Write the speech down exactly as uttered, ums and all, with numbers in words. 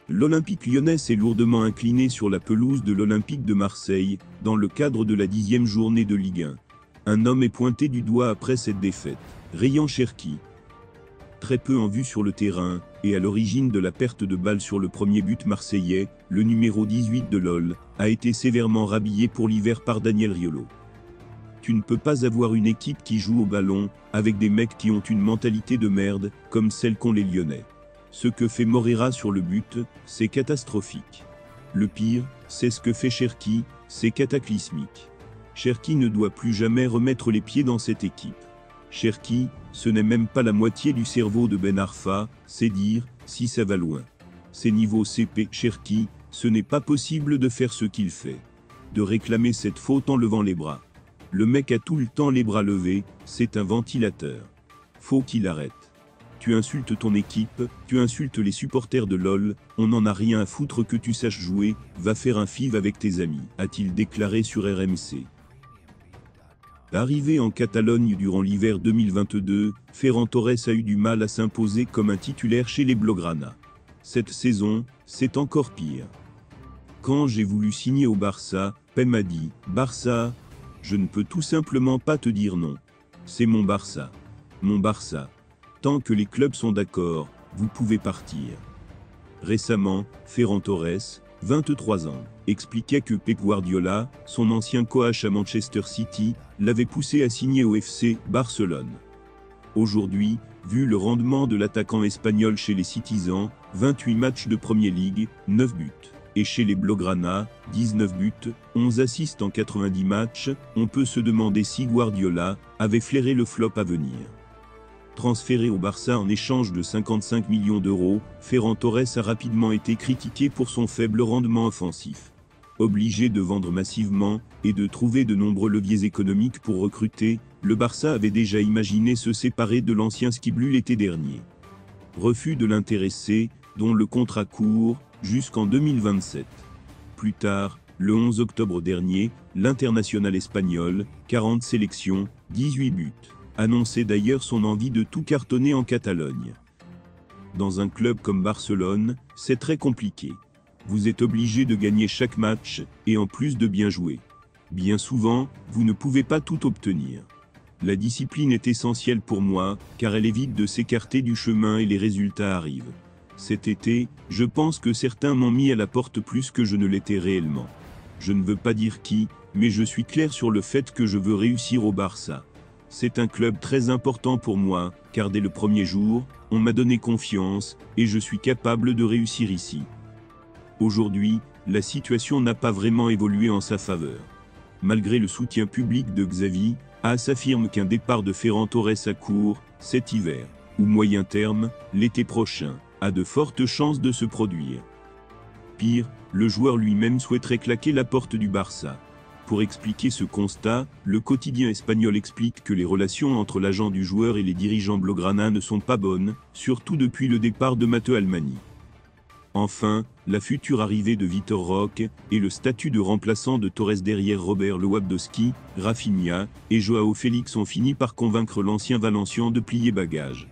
L'Olympique lyonnais s'est lourdement incliné sur la pelouse de l'Olympique de Marseille, dans le cadre de la dixième journée de Ligue un. Un homme est pointé du doigt après cette défaite. Rayan Cherki. Très peu en vue sur le terrain, et à l'origine de la perte de balle sur le premier but marseillais, le numéro dix-huit de l'O L, a été sévèrement rhabillé pour l'hiver par Daniel Riolo. Tu ne peux pas avoir une équipe qui joue au ballon, avec des mecs qui ont une mentalité de merde, comme celle qu'ont les Lyonnais. Ce que fait Moreira sur le but, c'est catastrophique. Le pire, c'est ce que fait Cherki, c'est cataclysmique. Cherki ne doit plus jamais remettre les pieds dans cette équipe. Cherki, ce n'est même pas la moitié du cerveau de Ben Arfa, c'est dire, si ça va loin. C'est niveau C P. Cherki, ce n'est pas possible de faire ce qu'il fait. De réclamer cette faute en levant les bras. Le mec a tout le temps les bras levés, c'est un ventilateur. Faut qu'il arrête. Tu insultes ton équipe, tu insultes les supporters de l'O L, on n'en a rien à foutre que tu saches jouer, va faire un five avec tes amis, a-t-il déclaré sur R M C. Arrivé en Catalogne durant l'hiver deux mille vingt-deux, Ferran Torres a eu du mal à s'imposer comme un titulaire chez les Blaugrana. Cette saison, c'est encore pire. Quand j'ai voulu signer au Barça, Pep m'a dit « Barça, je ne peux tout simplement pas te dire non. C'est mon Barça. Mon Barça. Tant que les clubs sont d'accord, vous pouvez partir. » Récemment, Ferran Torres, vingt-trois ans, expliquait que Pep Guardiola, son ancien coach à Manchester City, l'avait poussé à signer au F C Barcelone. Aujourd'hui, vu le rendement de l'attaquant espagnol chez les Citizens, vingt-huit matchs de Premier League, neuf buts, et chez les Blaugrana, dix-neuf buts, onze assists en quatre-vingt-dix matchs, on peut se demander si Guardiola avait flairé le flop à venir. Transféré au Barça en échange de cinquante-cinq millions d'euros, Ferran Torres a rapidement été critiqué pour son faible rendement offensif. Obligé de vendre massivement, et de trouver de nombreux leviers économiques pour recruter, le Barça avait déjà imaginé se séparer de l'ancien Skiblu l'été dernier. Refus de l'intéresser, dont le contrat court, jusqu'en deux mille vingt-sept. Plus tard, le onze octobre dernier, l'international espagnol, quarante sélections, dix-huit buts, annonçait d'ailleurs son envie de tout cartonner en Catalogne. Dans un club comme Barcelone, c'est très compliqué. Vous êtes obligé de gagner chaque match, et en plus de bien jouer. Bien souvent, vous ne pouvez pas tout obtenir. La discipline est essentielle pour moi, car elle évite de s'écarter du chemin et les résultats arrivent. Cet été, je pense que certains m'ont mis à la porte plus que je ne l'étais réellement. Je ne veux pas dire qui, mais je suis clair sur le fait que je veux réussir au Barça. C'est un club très important pour moi, car dès le premier jour, on m'a donné confiance, et je suis capable de réussir ici. Aujourd'hui, la situation n'a pas vraiment évolué en sa faveur. Malgré le soutien public de Xavi, As affirme qu'un départ de Ferran Torres à court, cet hiver, ou moyen terme, l'été prochain, a de fortes chances de se produire. Pire, le joueur lui-même souhaiterait claquer la porte du Barça. Pour expliquer ce constat, le quotidien espagnol explique que les relations entre l'agent du joueur et les dirigeants blaugrana ne sont pas bonnes, surtout depuis le départ de Matteo Almani. Enfin, la future arrivée de Vitor Roque et le statut de remplaçant de Torres derrière Robert Lewandowski, Rafinha et Joao Félix ont fini par convaincre l'ancien Valencien de plier bagage.